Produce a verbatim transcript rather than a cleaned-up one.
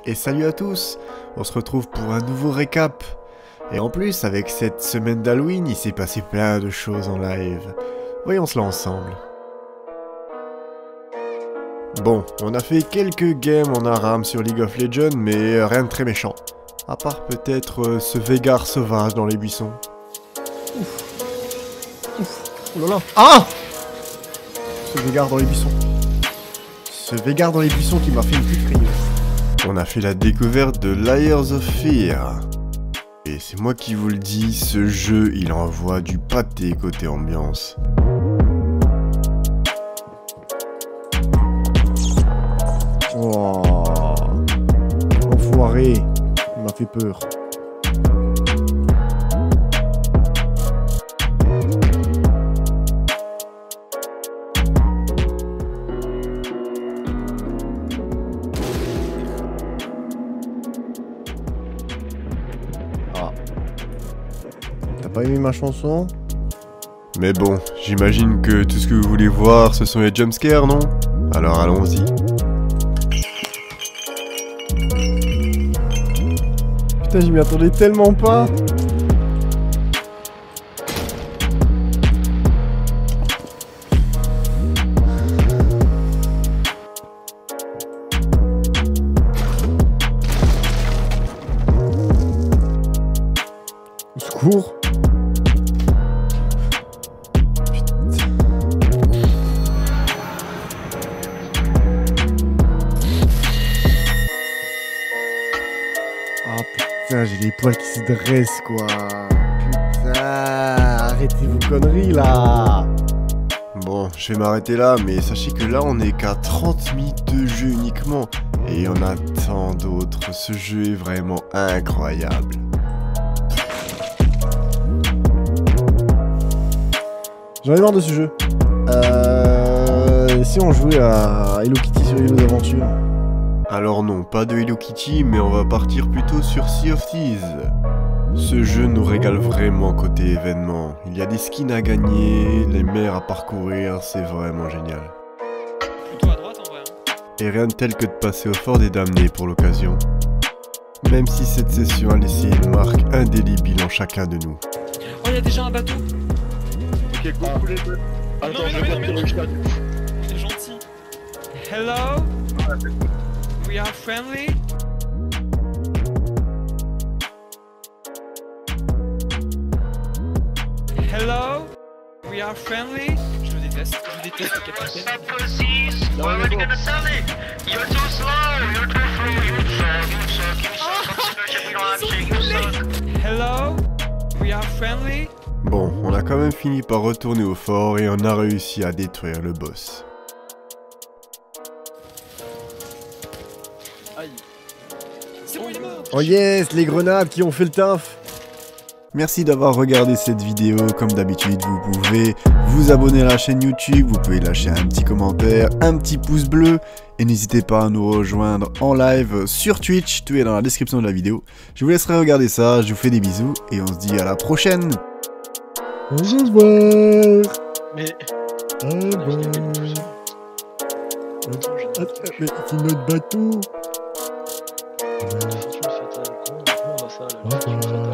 Et salut à tous, on se retrouve pour un nouveau récap. Et en plus, avec cette semaine d'Halloween, il s'est passé plein de choses en live. Voyons cela ensemble. Bon, on a fait quelques games en ARAM sur League of Legends, mais rien de très méchant. À part peut-être euh, ce Veigar sauvage dans les buissons. Ouf. Ouf. Oh là là. Ah! Ce Veigar dans les buissons. Ce Veigar dans les buissons qui m'a fait une petite frayeur. On a fait la découverte de Layers of Fear. Et c'est moi qui vous le dis, ce jeu, il envoie du pâté côté ambiance. Oh, enfoiré, il m'a fait peur. Ah. T'as pas aimé ma chanson? Mais bon, j'imagine que tout ce que vous voulez voir, ce sont les jumpscares, non? Alors allons-y. Putain, je m'y attendais tellement pas. Au secours. Ah putain, j'ai les poils qui se dressent quoi. Putain, arrêtez vos conneries là. Bon, je vais m'arrêter là, mais sachez que là on est qu'à trente minutes de jeu uniquement. Et il y en a tant d'autres, ce jeu est vraiment incroyable. J'en ai marre de ce jeu. Euh... Si on jouait à Hello Kitty sur Hello d'Aventure. Alors non, pas de Hello Kitty, mais on va partir plutôt sur Sea of Thieves. Ce jeu nous régale vraiment côté événement. Il y a des skins à gagner, les mers à parcourir, c'est vraiment génial. Plutôt à droite en vrai. Hein. Et rien de tel que de passer au fort des damnés pour l'occasion. Même si cette session a laissé une marque indélébile en chacun de nous. Oh, il y a déjà un bateau. Ok, go couler le... Ah, Attends, non, je mais vais non, mais pas non, te mais non. C'est gentil. Hello? We are friendly? Hello? We are friendly? Je le déteste, je déteste le capitaine. Why are you gonna sell it? You're too slow, you're too slow, you suck, you suck, you suck, considership, we don't have shit, you suck. Hello? We are friendly? Bon, on a quand même fini par retourner au fort et on a réussi à détruire le boss. Aïe. C'est bon, il est mort! Oh yes, les grenades qui ont fait le taf. Merci d'avoir regardé cette vidéo. Comme d'habitude, vous pouvez vous abonner à la chaîne YouTube, vous pouvez lâcher un petit commentaire, un petit pouce bleu. Et n'hésitez pas à nous rejoindre en live sur Twitch, tout est dans la description de la vidéo. Je vous laisserai regarder ça, je vous fais des bisous et on se dit à la prochaine. Au revoir. Mais... Ah bon. Mais c'est notre bateau. Tu me fais ta... Comment on a ça là? Au revoir.